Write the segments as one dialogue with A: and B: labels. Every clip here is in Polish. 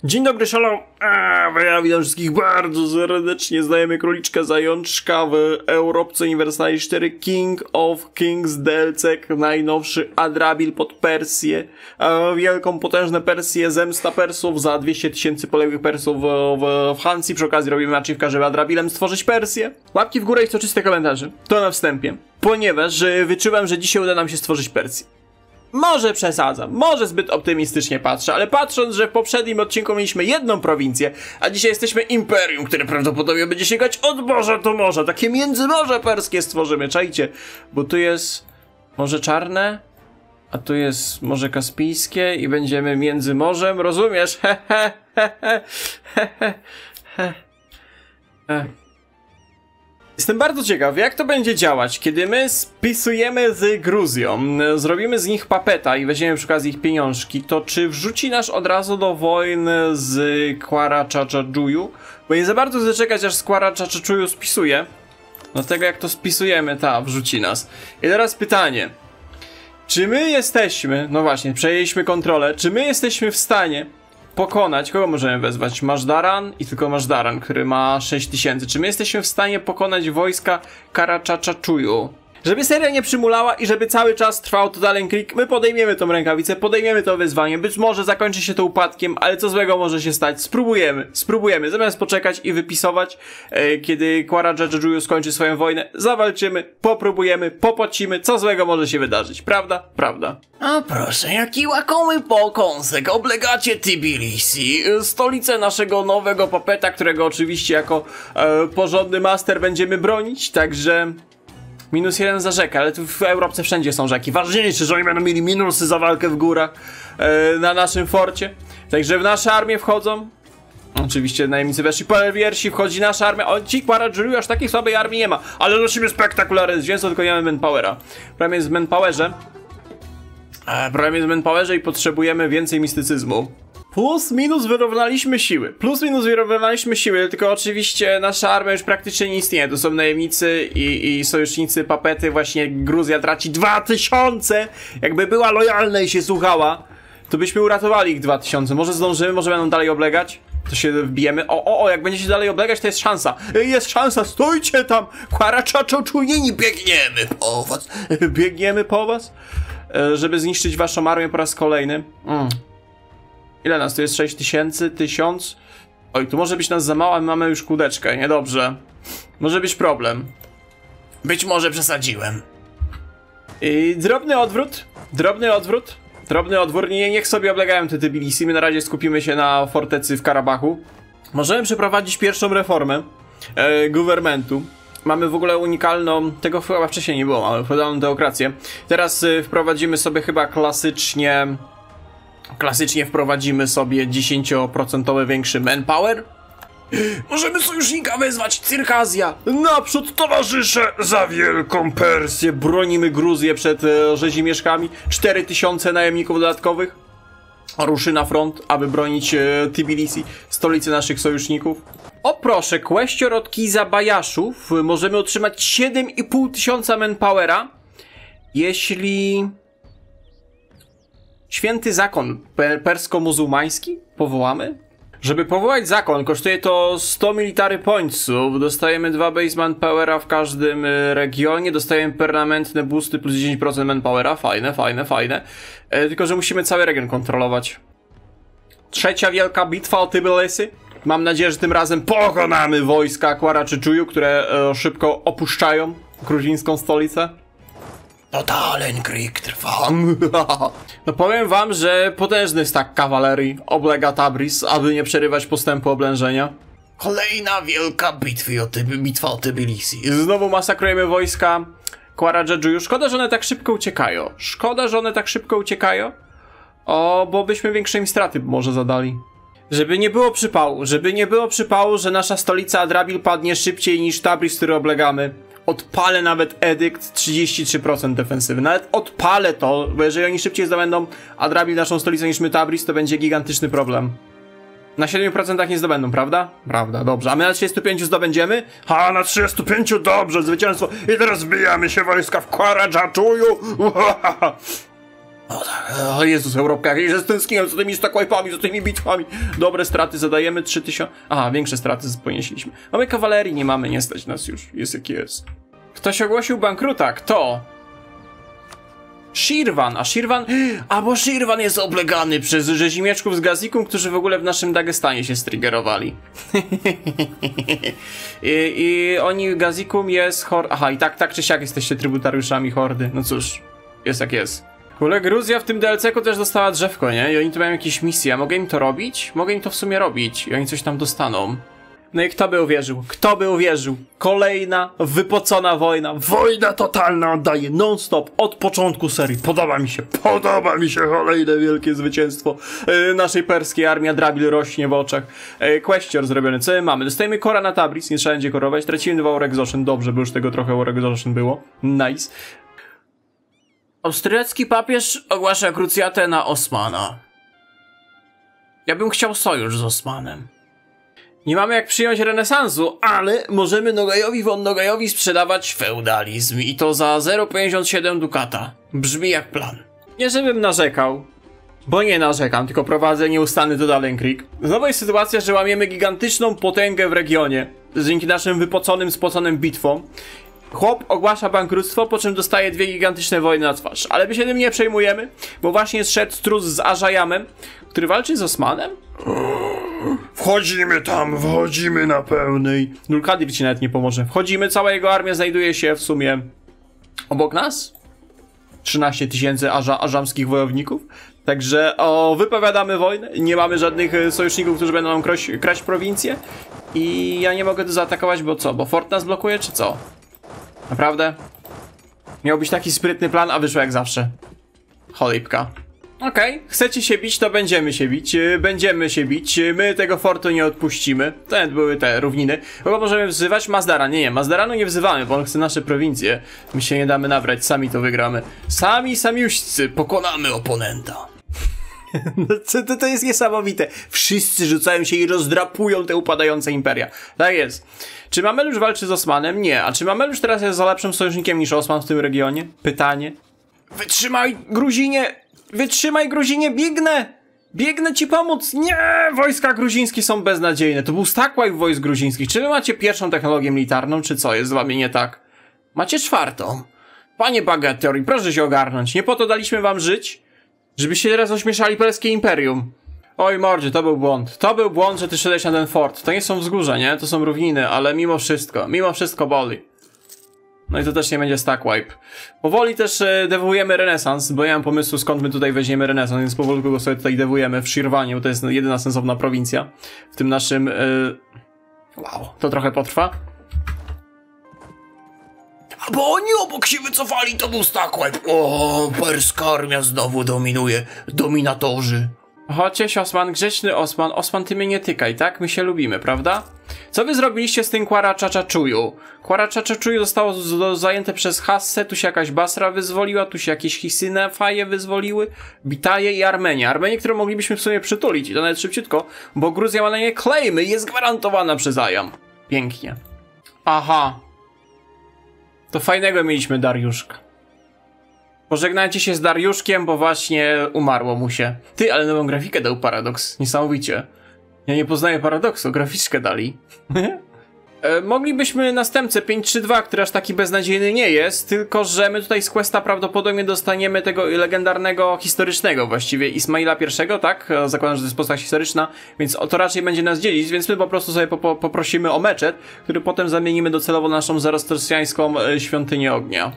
A: Dzień dobry, szalom! Ja witam wszystkich bardzo serdecznie. Znajemy króliczka zajączka w Europce Uniwersalnej 4 King of Kings DLC, najnowszy Adrabil pod Persję. Wielką, potężną Persję, zemsta Persów za 200 000 poległych Persów w Hancji. Przy okazji robimy achievka, żeby Adrabilem stworzyć Persję. Łapki w górę i soczyste komentarze. To na wstępie. Ponieważ wyczuwam, że dzisiaj uda nam się stworzyć Persję. Może przesadzam, może zbyt optymistycznie patrzę, ale patrząc, że w poprzednim odcinku mieliśmy jedną prowincję, a dzisiaj jesteśmy imperium, które prawdopodobnie będzie sięgać od morza do morza. Takie międzymorze perskie stworzymy, czajcie. Bo tu jest Morze Czarne, a tu jest Morze Kaspijskie i będziemy między morzem, rozumiesz? Jestem bardzo ciekaw, jak to będzie działać, kiedy my spisujemy z Gruzją, zrobimy z nich papeta i weźmiemy przy okazji ich pieniążki, to czy wrzuci nas od razu do wojny z Quarachachadżuju? Bo nie za bardzo chcę czekać, aż Quarachachadżuju spisuje. Do tego jak to spisujemy, wrzuci nas. I teraz pytanie. Czy my jesteśmy, no właśnie, przejęliśmy kontrolę, czy my jesteśmy w stanie pokonać, kogo możemy wezwać? Mazdaran i tylko Mazdaran, który ma 6000. Czy my jesteśmy w stanie pokonać wojska Quarachachadżuju? Żeby seria nie przymulała i żeby cały czas trwał Total Klik, my podejmiemy tą rękawicę, podejmiemy to wyzwanie. Być może zakończy się to upadkiem, ale co złego może się stać? Spróbujemy. Zamiast poczekać i wypisować, kiedy Quarachachadżuju skończy swoją wojnę, zawalczymy, popróbujemy, popłacimy, co złego może się wydarzyć. Prawda? Prawda.
B: A proszę, jaki łakomy pokąsek, oblegacie Tbilisi,
A: Stolicę naszego nowego papeta, którego oczywiście jako porządny master będziemy bronić, także -1 za rzekę, ale tu w Europce wszędzie są rzeki. Ważniejsze, że oni będą mieli minusy za walkę w górach na naszym forcie. Także w nasze armie wchodzą. Oczywiście najemnicy weszli po wiersi, wchodzi nasza armia. O, ci Quarachadżuju aż takiej słabej armii nie ma, ale nosimy spektakularne zwycięstwo, tylko nie mamy manpowera. Problem jest w manpowerze i potrzebujemy więcej mistycyzmu. Plus minus wyrównaliśmy siły, tylko oczywiście nasza armia już praktycznie nie istnieje. To są najemnicy i sojusznicy papety. Właśnie Gruzja traci 2000. Jakby była lojalna i się słuchała, to byśmy uratowali ich 2000. Może zdążymy, może będą dalej oblegać. To się wbijemy. Jak będzie się dalej oblegać, to jest szansa. Jest szansa, stójcie tam! Quarachachadżujeni, biegniemy po was, żeby zniszczyć waszą armię po raz kolejny. Ile nas tu jest? 6000? 1000? Oj, tu może być nas za mało, a my mamy już kółdeczkę, niedobrze. Może być problem.
B: być może przesadziłem.
A: I drobny odwór. Niech sobie oblegają te Tbilisi. My na razie skupimy się na fortecy w Karabachu. Możemy przeprowadzić pierwszą reformę governmentu. Mamy w ogóle unikalną, tego chyba wcześniej nie było, ale feudalną teokrację. Teraz wprowadzimy sobie chyba klasycznie wprowadzimy sobie 10% większy manpower.
B: Możemy sojusznika wezwać, Cyrkazja.
A: Naprzód, towarzysze, za wielką Persję. Bronimy Gruzję przed rzezimieszkami. 4000 najemników dodatkowych ruszy na front, aby bronić Tbilisi, stolicy naszych sojuszników. O proszę, kwestior od Kizabajaszów. Możemy otrzymać 7500 manpowera, jeśli święty zakon persko-muzułmański powołamy. Żeby powołać zakon, kosztuje to 100 military pointsów. Dostajemy 2 base manpowera w każdym regionie. Dostajemy permanentne boosty plus 10% manpowera. Fajne. Tylko że musimy cały region kontrolować. Trzecia wielka bitwa o Tbilisi. Mam nadzieję, że tym razem pokonamy wojska Quarachadżuju, które szybko opuszczają gruzińską stolicę.
B: Total Klik trwa.
A: No powiem wam, że potężny stak kawalerii oblega Tabriz, aby nie przerywać postępu oblężenia.
B: Kolejna wielka bitwa o Tbilisi.
A: Znowu masakrujemy wojska Quarachadżuju. Szkoda, że one tak szybko uciekają. Bo byśmy większe im straty może zadali. Żeby nie było przypału, że nasza stolica Adrabil padnie szybciej niż Tabriz, który oblegamy. Odpalę nawet edykt 33% defensywy. Nawet odpalę to, bo jeżeli oni szybciej zdobędą Adrabil, naszą stolicę, niż my Tabriz, to będzie gigantyczny problem. Na 7% nie zdobędą, prawda? Prawda, dobrze. A my na 35 zdobędziemy? Na 35 dobrze, zwycięstwo. I teraz wbijamy się wojska w Quarachadżuju. O, tak. O Jezus, Europka, jak się stęskniłem z tymi stackwipe'ami, z tymi bitwami. Dobre straty zadajemy, 3000... Aha, większe straty ponieśliśmy. Mamy kawalerii, nie mamy, nie stać nas już. Jest jaki jest. Ktoś ogłosił bankruta, kto? Shirvan, bo Shirvan jest oblegany przez rzezimieczków z Gazikum, którzy w ogóle w naszym Dagestanie się striggerowali. I oni, Gazikum jest Aha, i tak czy siak jesteście trybutariuszami hordy. No cóż, jest jak jest. W ogóle Gruzja w tym DLC-ku też dostała drzewko, nie? I oni tu mają jakieś misje, a mogę im to robić? Mogę im to w sumie robić i oni coś tam dostaną. No i kto by uwierzył? Kto by uwierzył? Kolejna wypocona wojna. Wojna totalna oddaje non-stop od początku serii. Podoba mi się kolejne wielkie zwycięstwo naszej perskiej. Armia Drabil rośnie w oczach. Questor zrobiony. Co my mamy? Dostajemy Kora na Tabriz, nie trzeba będzie korować. Tracimy 2 War Exhaustion. Dobrze, bo już tego trochę War Exhaustion było. Nice. Austriacki papież ogłasza krucjatę na Osmana. Ja bym chciał sojusz z Osmanem. Nie mamy jak przyjąć renesansu, ale możemy Nogajowi von Nogajowi sprzedawać feudalizm i to za 0,57 dukata. Brzmi jak plan. Nie żebym narzekał, bo nie narzekam, tylko prowadzę nieustanny total Krieg. Znowu jest sytuacja, że łamiemy gigantyczną potęgę w regionie, dzięki naszym wypoconym, spoconym bitwom. Chłop ogłasza bankructwo, po czym dostaje 2 gigantyczne wojny na twarz. Ale my się tym nie przejmujemy, bo właśnie zszedł Struz z Ajajamem, który walczy z Osmanem? Wchodzimy na pełnej. Nulkadir ci nawet nie pomoże. Wchodzimy, cała jego armia znajduje się w sumie obok nas. 13 000 ażamskich wojowników. Także wypowiadamy wojnę. Nie mamy żadnych sojuszników, którzy będą nam kraść prowincję. I ja nie mogę tu zaatakować, bo co? Bo fort nas blokuje, czy co? Naprawdę? Miał być taki sprytny plan, a wyszło jak zawsze. Cholipka. Okej, chcecie się bić, to będziemy się bić, my tego fortu nie odpuścimy. To były te równiny. Kogo możemy wzywać? Mazdara, nie, Mazdaranu nie wzywamy, bo on chce nasze prowincje. My się nie damy nabrać, sami to wygramy. Samiuścy, pokonamy oponenta. To jest niesamowite. Wszyscy rzucają się i rozdrapują te upadające imperia. Tak jest. Czy Mamelusz walczy z Osmanem? Nie. A czy Mamelusz teraz jest za lepszym sojusznikiem niż Osman w tym regionie? Pytanie. Wytrzymaj, Gruzinie, biegnę ci pomóc. Nie, wojska gruzińskie są beznadziejne. To był stackwipe wojsk gruzińskich. Czy wy macie pierwszą technologię militarną, czy co? Jest z wami nie tak? Macie 4. Panie Bageteori, proszę się ogarnąć. Nie po to daliśmy wam żyć, żebyście teraz ośmieszali perskie imperium. Oj mordzie, to był błąd. To był błąd, że ty szedłeś na ten fort. To nie są wzgórza, nie? To są równiny, ale mimo wszystko boli. No i to też nie będzie stackwipe. Powoli też dewujemy renesans, bo ja mam pomysłu, skąd my tutaj weźmiemy renesans, więc powolutku go sobie tutaj dewujemy w Shirvanie, bo to jest jedyna sensowna prowincja w tym naszym... Wow, to trochę potrwa. Bo oni obok się wycofali, to był stackwipe. O, perska armia znowu dominuje. Dominatorzy. Chodźcie, Osman, grzeczny Osman. Osman, ty mnie nie tykaj, tak? My się lubimy, prawda? Co wy zrobiliście z tym Quara Chachaczuju? Quara Chachaczuju zostało zajęte przez Hassę, tu się jakaś Basra wyzwoliła, tu się jakieś Hisynefaje wyzwoliły, Bitaje i Armenia. Armenię, którą moglibyśmy w sumie przytulić, i to nawet szybciutko, bo Gruzja ma na nie claimy i jest gwarantowana przez Ajam. Pięknie. Aha. To fajnego mieliśmy Dariuszka. Pożegnajcie się z Dariuszkiem, bo właśnie umarło mu się. Ty, ale nową grafikę dał Paradox. Niesamowicie. Ja nie poznaję Paradoksu, graficzkę dali. Moglibyśmy następcę 532, który aż taki beznadziejny nie jest, tylko że my tutaj z Questa prawdopodobnie dostaniemy tego legendarnego, historycznego właściwie Ismaila I, tak? Zakładam, że to jest postać historyczna, więc to raczej będzie nas dzielić, więc my po prostu sobie poprosimy o meczet, który potem zamienimy docelowo na naszą zarostrościańską świątynię ognia.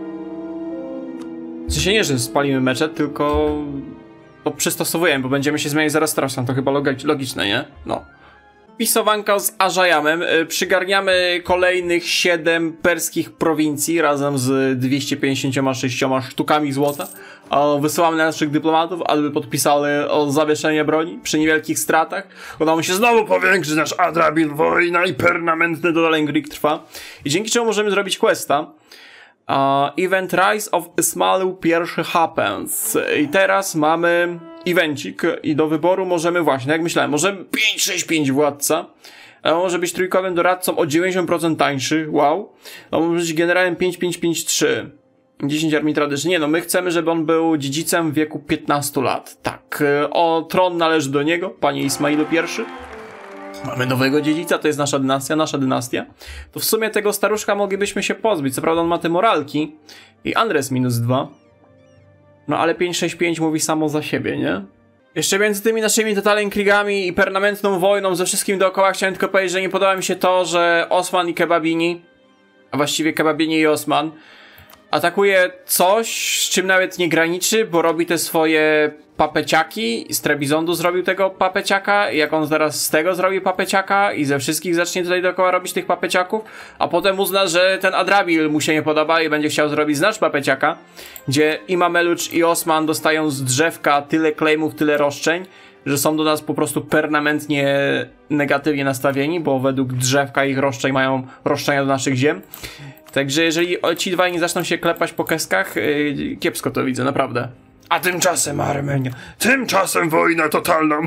A: W sensie nie, że spalimy meczet, tylko to przystosowujemy, bo będziemy się zmieniać zaraz strasznie, to chyba logiczne, nie? No. Pisowanka z Ajajamem. Przygarniamy kolejnych 7 perskich prowincji razem z 256 sztukami złota. Wysyłamy naszych dyplomatów, aby podpisali o zawieszenie broni przy niewielkich stratach. Udało się znowu powiększyć nasz Adrabil, wojna i permanentny Total Krieg trwa. I dzięki czemu możemy zrobić questa. Event Rise of Ismailu I happens. I teraz mamy evencik i do wyboru możemy właśnie, jak myślałem, możemy 565 władca, może być trójkowym doradcą o 90% tańszy, wow, a może być generałem 5553. 10 armii tradycji. Nie no, my chcemy, żeby on był dziedzicem w wieku 15 lat. Tak, tron należy do niego, panie Ismailu I. Mamy nowego dziedzica, to jest nasza dynastia. To w sumie tego staruszka moglibyśmy się pozbyć. Co prawda on ma te moralki i Andres -2. No ale 565 mówi samo za siebie, nie? Jeszcze między tymi naszymi totalenkrigami i permanentną wojną ze wszystkim dookoła chciałem tylko powiedzieć, że nie podoba mi się to, że Osman i Kebabini, a właściwie Kebabini i Osman, atakuje coś, z czym nawet nie graniczy, bo robi te swoje papeciaki. Z Trebizondu zrobił tego papeciaka, jak on teraz z tego zrobi papeciaka i ze wszystkich zacznie tutaj dookoła robić tych papeciaków, a potem uzna, że ten Adrabil mu się nie podoba i będzie chciał zrobić nasz papeciaka, gdzie i Mamelucz i Osman dostają z drzewka tyle claimów, tyle roszczeń, że są do nas po prostu permanentnie negatywnie nastawieni, bo według drzewka ich roszczeń mają roszczenia do naszych ziem. Także jeżeli ci dwaj nie zaczną się klepać po keskach, kiepsko to widzę, naprawdę. A tymczasem Armenia, tymczasem wojna totalna.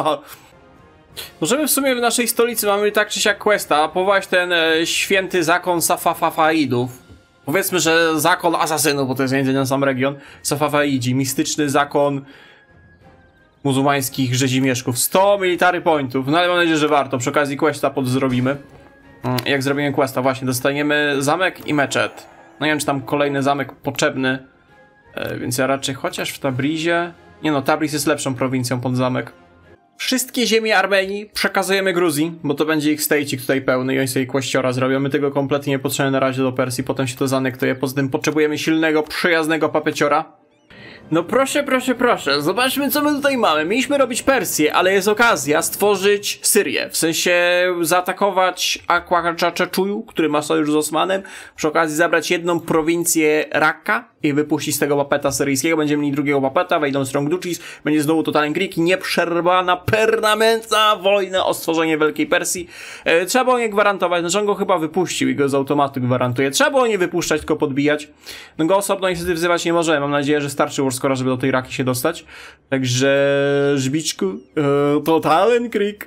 A: Możemy w sumie w naszej stolicy mamy tak czy siak questa, powołać ten święty zakon Safafaidów. Powiedzmy, że zakon asasynów, bo to jest między ten sam region. Safafaidzi, mistyczny zakon muzułmańskich rzezimieszków. 100 military pointów, no ale mam nadzieję, że warto. Przy okazji questa zrobimy. Jak zrobimy questa, właśnie dostaniemy zamek i meczet. No nie wiem, czy tam kolejny zamek potrzebny, więc ja raczej chociaż w Tabrizie... Nie no, Tabriz jest lepszą prowincją pod zamek. Wszystkie ziemie Armenii przekazujemy Gruzji, bo to będzie ich stejcik tutaj pełny i oni sobie kłaściora zrobią. My tego kompletnie nie potrzebujemy na razie do Persji, potem się to zanektuje. Poza tym potrzebujemy silnego, przyjaznego papeciora. No proszę, proszę, proszę, zobaczmy co my tutaj mamy. Mieliśmy robić Persję, ale jest okazja stworzyć Syrię. W sensie zaatakować Aquaczaczaczuju, który ma sojusz z Osmanem. Przy okazji zabrać jedną prowincję Rakka i wypuścić z tego papeta syryjskiego. Będziemy mieli drugiego papeta, wejdą Strong Duchis, będzie znowu Total Greek i nieprzerwana, permanentna wojna o stworzenie Wielkiej Persji. Trzeba było nie gwarantować, znaczy on go chyba wypuścił i go z automatu gwarantuje. Trzeba było nie wypuszczać, tylko podbijać. No go osobno niestety wzywać nie możemy. Mam nadzieję, że starczy Warskora, żeby do tej Raki się dostać. Także żbiczku, Total Greek.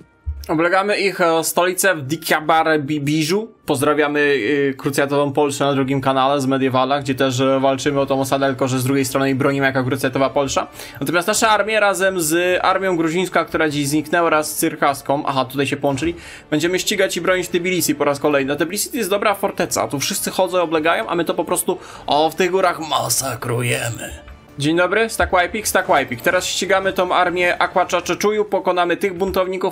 A: Oblegamy ich stolicę w Diyarbakir. Pozdrawiamy krucjatową Polskę na drugim kanale z Mediewala, gdzie też walczymy o tą osadę, tylko że z drugiej strony bronimy jako krucjatowa Polsza. Natomiast nasza armia razem z armią gruzińską, która dziś zniknęła, oraz z cyrkaską, aha, tutaj się połączyli, będziemy ścigać i bronić Tbilisi po raz kolejny. Tbilisi to jest dobra forteca, tu wszyscy chodzą, oblegają, a my to po prostu w tych górach masakrujemy. Dzień dobry, Stack-Wipik. Teraz ścigamy tą armię Aquaczaczaczuju, pokonamy tych buntowników,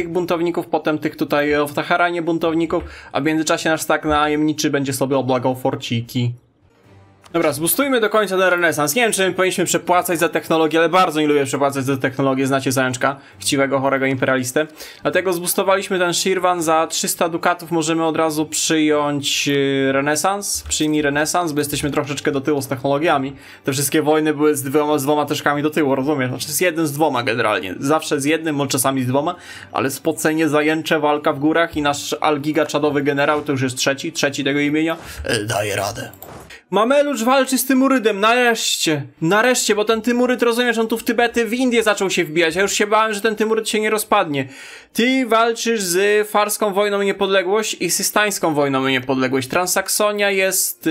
A: potem tych tutaj w Teheranie buntowników, a w międzyczasie nasz stack najemniczy będzie sobie oblagał forciki. Dobra, zbustujmy do końca ten renesans. Nie wiem, czy my powinniśmy przepłacać za technologię, ale bardzo nie lubię przepłacać za technologię, znacie zajączka, chciwego, chorego imperialistę. Dlatego zbustowaliśmy ten Shirvan za 300 dukatów, możemy od razu przyjąć renesans. Przyjmij renesans, bo jesteśmy troszeczkę do tyłu z technologiami. Te wszystkie wojny były z dwoma troszkami do tyłu, rozumiesz? Znaczy z jednym, z dwoma generalnie. Zawsze z jednym, może czasami z dwoma, ale spocenie, zajęcze, walka w górach i nasz Algiga czadowy generał, to już jest trzeci tego imienia, daje radę. Mamelucz walczy z Tymurydem, nareszcie, bo ten Tymuryd, rozumiesz, on tu w Tybety, w Indię zaczął się wbijać, ja już się bałem, że ten Tymuryd się nie rozpadnie. Ty walczysz z Farską Wojną o Niepodległość i Systańską Wojną o Niepodległość. Transaksonia jest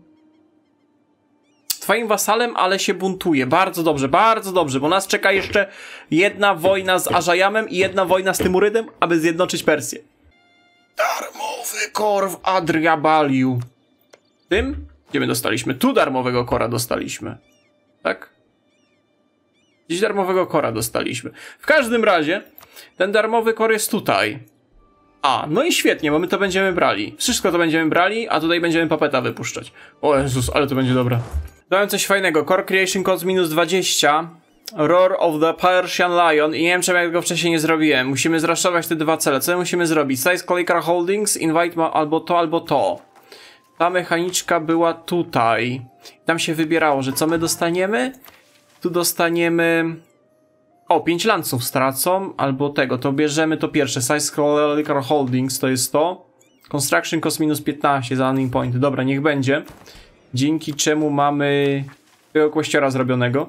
A: twoim wasalem, ale się buntuje. Bardzo dobrze, bo nas czeka jeszcze jedna wojna z Ażajamem i jedna wojna z Tymurydem, aby zjednoczyć Persję. Darmowy kor w Adriabaliu. Tym? Gdzie my dostaliśmy? Tu darmowego kora dostaliśmy. Tak? Gdzieś darmowego kora dostaliśmy. W każdym razie, ten darmowy kor jest tutaj. No i świetnie, bo my to będziemy brali. Wszystko to będziemy brali, a tutaj będziemy papeta wypuszczać. O Jezus, ale to będzie dobre. Dałem coś fajnego. Core Creation Cost -20. Roar of the Persian Lion. I nie wiem, czemu ja go wcześniej nie zrobiłem. Musimy zraszować te dwa cele. Co musimy zrobić? Size Collicar Holdings, Invite albo to. Ta mechaniczka była tutaj. Tam się wybierało, że co my dostaniemy? Tu dostaniemy... 5 lanców stracą, albo tego. To bierzemy to pierwsze. Size Collicar Holdings to jest to. Construction cost -15 za running point. Dobra, niech będzie. Dzięki czemu mamy tego kłościora zrobionego.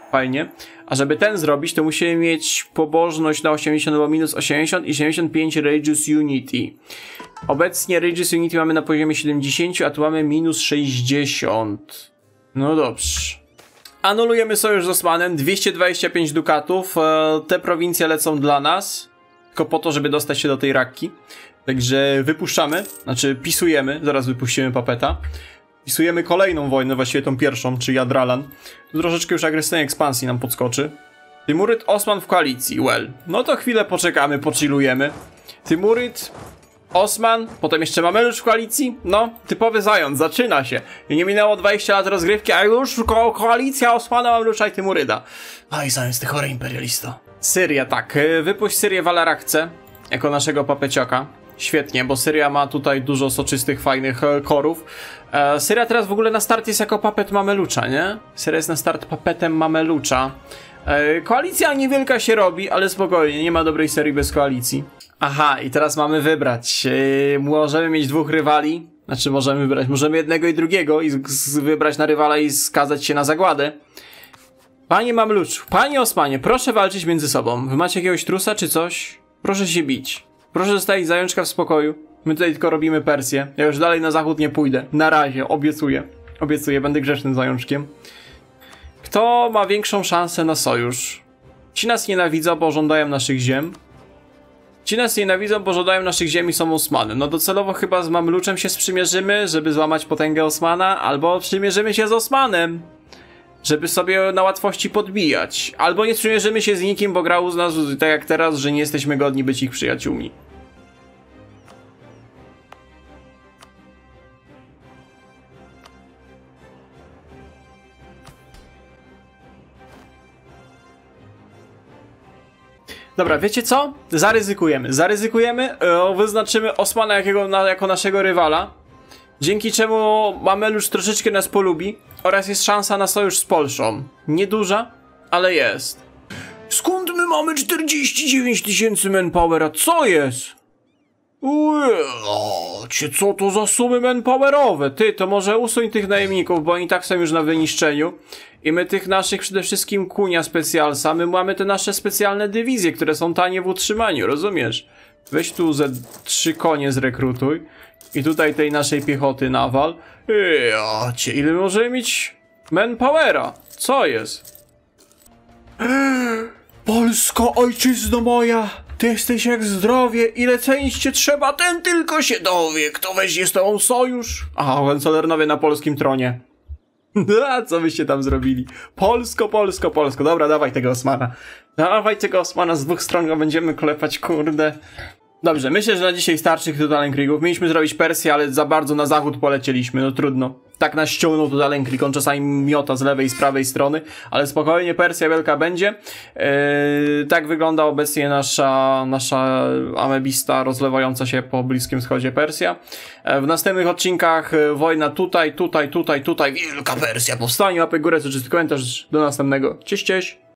A: Fajnie. A żeby ten zrobić, to musimy mieć pobożność na 80 albo minus 80 i 75 Religious Unity. Obecnie Religious Unity mamy na poziomie 70, a tu mamy minus 60. No dobrze. Anulujemy sojusz z Osmanem, 225 dukatów. Te prowincje lecą dla nas, tylko po to, żeby dostać się do tej Rakki. Także wypuszczamy, znaczy pisujemy, zaraz wypuścimy Papeta. Pisujemy kolejną wojnę, właściwie tą pierwszą, czyli Adralan. Tu troszeczkę już agresywnej ekspansji nam podskoczy. Tymuryd, Osman w koalicji, well. No to chwilę poczekamy, pochillujemy. Tymuryd, Osman, potem jeszcze Mamelucz w koalicji. No, typowy zając, zaczyna się. I nie minęło 20 lat rozgrywki, a już koalicja Osmana, Mamelucza i Tymuryda.
B: Aj, zając, ty chory imperialisto.
A: Syria, tak. Wypuść Syrię w Alarakce jako naszego papeciaka. Świetnie, bo Syria ma tutaj dużo soczystych, fajnych korów. Syria teraz w ogóle na start jest jako papet Mamelucza, nie? Syria jest na start papetem Mamelucza. Koalicja niewielka się robi, ale spokojnie, nie ma dobrej serii bez koalicji. Aha, i teraz mamy wybrać. Możemy mieć dwóch rywali. Znaczy możemy wybrać, możemy jednego i drugiego i wybrać na rywala i skazać się na zagładę. Panie Mameluczu, panie Osmanie, proszę walczyć między sobą. Wy macie jakiegoś trusa czy coś? Proszę się bić. Proszę zostawić zajączka w spokoju. My tutaj tylko robimy Persję. Ja już dalej na zachód nie pójdę. Na razie, obiecuję. Obiecuję, będę grzecznym zajączkiem. Kto ma większą szansę na sojusz? Ci nas nienawidzą, bo żądają naszych ziem. Ci nas nienawidzą, bo żądają naszych ziem i są Osmany. No docelowo chyba z Mamluczem się sprzymierzymy, żeby złamać potęgę Osmana, albo sprzymierzymy się z Osmanem, żeby sobie na łatwości podbijać. Albo nie sprzymierzymy się z nikim, bo grał z nas tak jak teraz, że nie jesteśmy godni być ich przyjaciółmi. Dobra, wiecie co? Zaryzykujemy, wyznaczymy Osmana jako naszego rywala, dzięki czemu Mamelucz troszeczkę nas polubi oraz jest szansa na sojusz z Polską. Nieduża, ale jest.
B: Skąd my mamy 49
A: 000 manpowera? Co jest? Co to za sumy manpowerowe? Ty, to może usuń tych najemników, bo oni tak są już na wyniszczeniu. I my tych naszych przede wszystkim kunia specjalsa, my mamy te nasze specjalne dywizje, które są tanie w utrzymaniu, rozumiesz? Weź tu ze 3 konie zrekrutuj. I tutaj tej naszej piechoty nawal. Ile możemy mieć manpowera? Co jest? Polsko, ojczyzno moja! Ty jesteś jak zdrowie, ile cenić cię trzeba, ten tylko się dowie, kto weźmie z tobą sojusz. A, Hohenzollernowie na polskim tronie. A co byście tam zrobili? Polsko, Polsko, Polsko. Dobra, dawaj tego Osmana. Dawaj tego Osmana, z dwóch stron go będziemy klepać, kurde. Dobrze, myślę, że na dzisiaj starczy Total Kriegów. Mieliśmy zrobić Persję, ale za bardzo na zachód polecieliśmy, no trudno. Tak nas ściągnął Total Krieg, on czasami miota z lewej i z prawej strony, ale spokojnie, Persja wielka będzie. Tak wygląda obecnie nasza amebista rozlewająca się po Bliskim Wschodzie Persja. W następnych odcinkach wojna tutaj, wielka Persja powstanie. Łapy górę, czy komentarz, do następnego. Cześć, cześć!